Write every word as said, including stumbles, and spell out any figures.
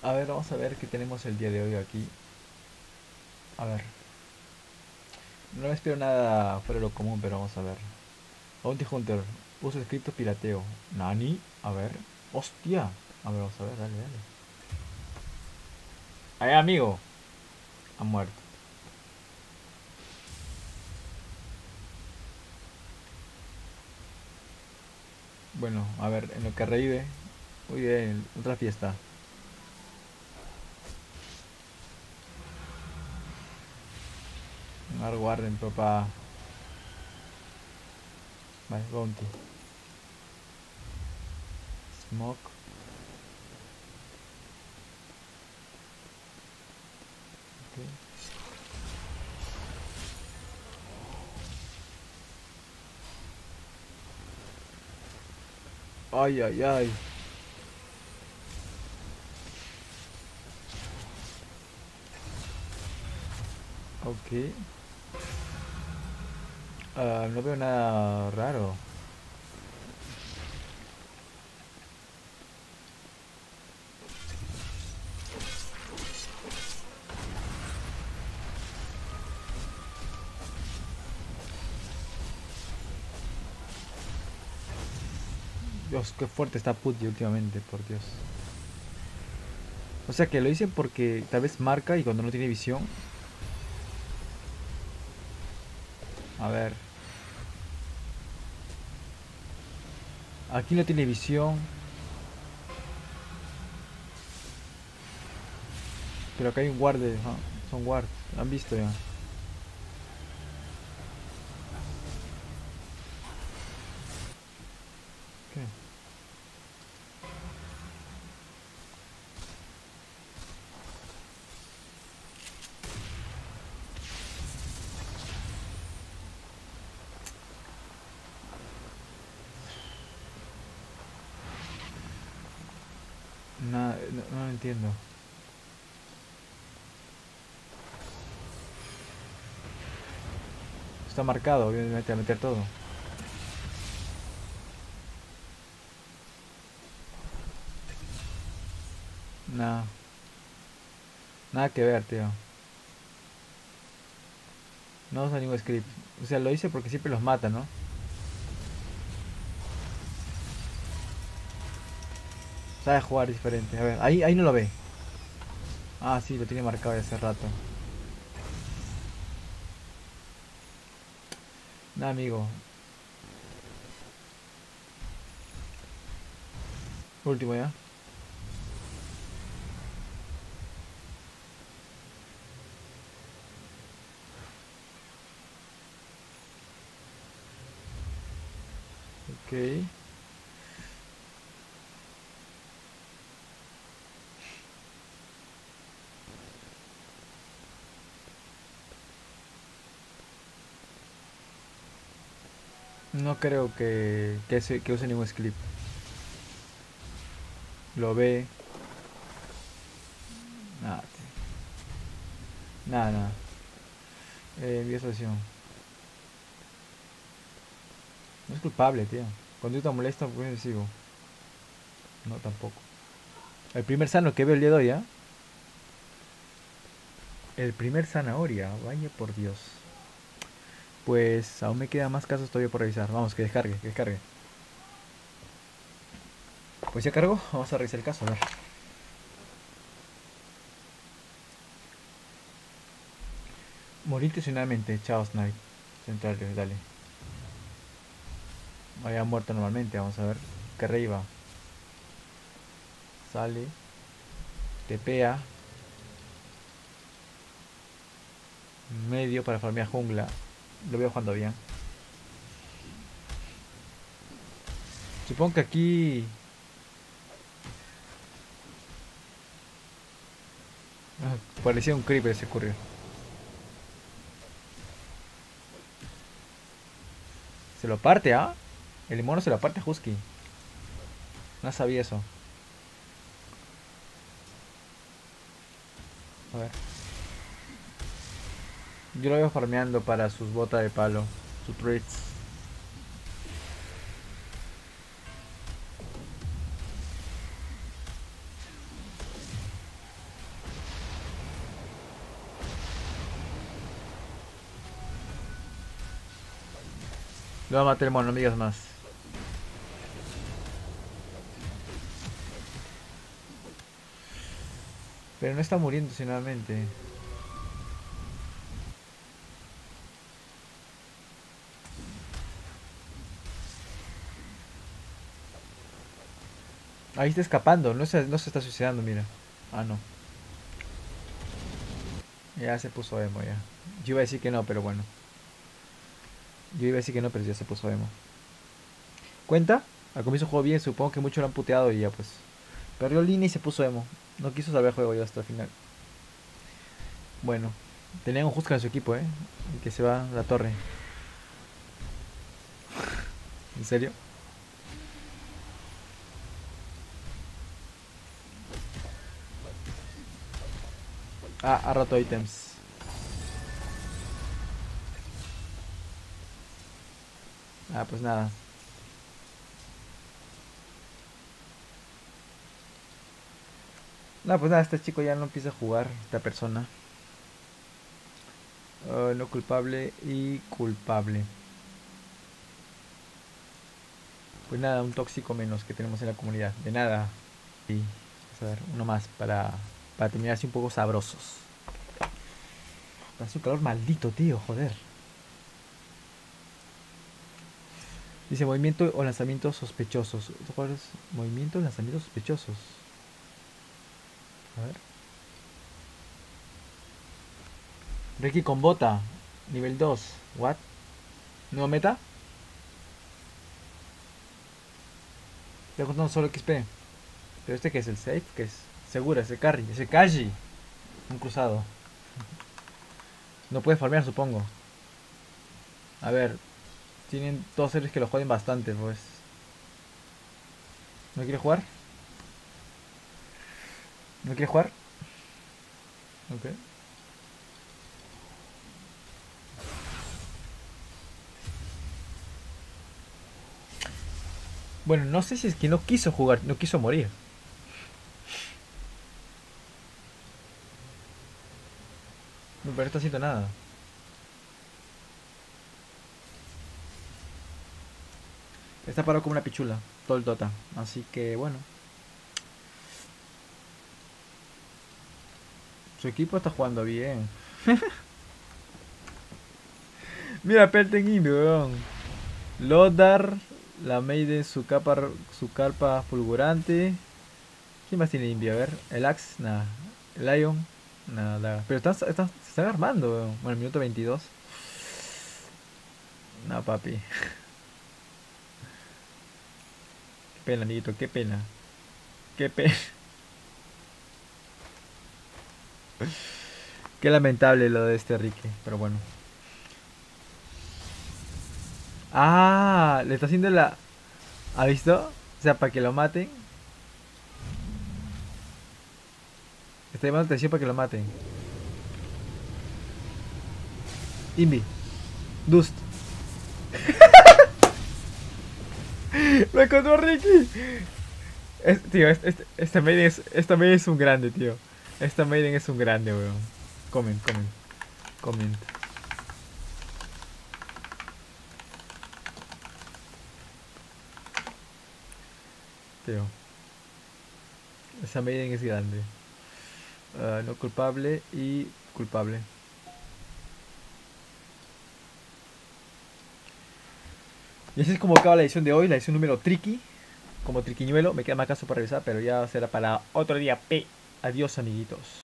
A ver, vamos a ver qué tenemos el día de hoy aquí. A ver, no me espero nada fuera de lo común, pero vamos a ver. Bounty Hunter, uso escrito pirateo. ¿Nani? A ver. ¡Hostia! A ver, vamos a ver, dale, dale. ¡Ay, amigo! Ha muerto. Bueno, a ver, en lo que revive. Muy bien, otra fiesta. Mar Warden, papá. Vale, Bounty. Smoke. Ok. Ay, ay, ay. Ok. Ah, no veo nada raro. Dios, qué fuerte está Putty últimamente, por Dios. O sea que lo dicen porque tal vez marca y cuando no tiene visión. A ver. Aquí no tiene visión. Pero acá hay un guard. de- ah, son guards. Han visto ya. ¿Qué? Nada, no, no lo entiendo. Está marcado, obviamente, a meter todo. Nada, nada que ver, tío. No usa ningún script. O sea, lo hice porque siempre los mata, ¿no? Sabe jugar diferente. A ver, ahí, ahí no lo ve. Ah, sí, lo tiene marcado ya hace rato. Nada, amigo. Último ya. Ok. No creo que, que, se- que use ningún script. Lo ve. Nada, tío. Nada, nada. Eh, envía sesión. No es culpable, tío. Conducta molesta, pues sigo. No, tampoco. El primer sano que veo el día de hoy, ¿ah? El primer zanahoria, vaya por Dios. Pues aún me quedan más casos todavía por revisar. Vamos, que descargue, que descargue. Pues ya cargó, vamos a revisar el caso, a ver. Morir intencionalmente, chao Snipe. Central, dale. Había muerto normalmente, vamos a ver. Que arriba. Sale. Tepea. Medio para farmear jungla. Lo veo jugando bien. Supongo que aquí... ah, parecía un creeper ese ocurrió. Se lo parte, ¿ah? El mono se lo parte a Husky. No sabía eso. A ver. Yo lo veo farmeando para sus botas de palo. Sus treats. Lo va a matar el mono, no me digas más. Pero no está muriendo finalmente. Ahí está escapando, no se, no se está suicidando, mira. Ah, no. Ya se puso emo, ya. Yo iba a decir que no, pero bueno. Yo iba a decir que no, pero ya se puso emo. ¿Cuenta? Al comienzo jugó bien, supongo que muchos lo han puteado y ya pues. Perdió línea y se puso emo. No quiso saber el juego ya hasta el final. Bueno, tenían un Huskar en su equipo, eh. Y que se va a la torre. ¿En serio? Ah, ha roto ítems. Ah, pues nada. No, pues nada, este chico ya no empieza a jugar, esta persona. Uh, no culpable y culpable. Pues nada, un tóxico menos que tenemos en la comunidad. De nada. Y vamos a ver, uno más para, para terminar así un poco sabrosos. Hace un calor maldito, tío, joder. Dice movimiento o lanzamientos sospechosos. ¿Cuál es? Movimiento o lanzamientos sospechosos. A ver. Ricky con bota. Nivel dos. What? ¿Nuevo meta? Estoy contando solo X P. Pero este que es el safe, que es segura, ese carry, ese Kaji. Un cruzado. No puede farmear, supongo. A ver. Tienen dos seres que lo joden bastante, pues. ¿No quiere jugar? ¿No quiere jugar? Ok. Bueno, no sé si es que no quiso jugar, no quiso morir. No, pero no está haciendo nada. Está parado como una pichula, todo el Dota. Así que bueno. Su equipo está jugando bien. Mira, Pelten Invi, weón. Lodar, la Maiden, su capa, su carpa fulgurante. ¿Quién más tiene Invi? A ver, el Axe, nada. El Lion, nada. Pero están, están, se están armando, weón. Bueno, minuto veintidós. No, papi. Qué pena, amiguito, qué pena. Qué pena. Qué lamentable lo de este Rique, pero bueno. Ah, le está haciendo la... ¿Ha visto? O sea, para que lo maten. Está llamando atención para que lo maten. Invi. Dust. ¡Lo encontró Ricky! Es, tío, este, este, esta Maiden es, esta Maiden es un grande, tío. Esta Maiden es un grande, weón. Comen, comen. Comen. Tío. Esa Maiden es grande. Uh, no culpable y culpable. Y así es como acaba la edición de hoy, la edición número tricky. Como triquiñuelo, me queda más caso para revisar, pero ya será para otro día. P. Adiós, amiguitos.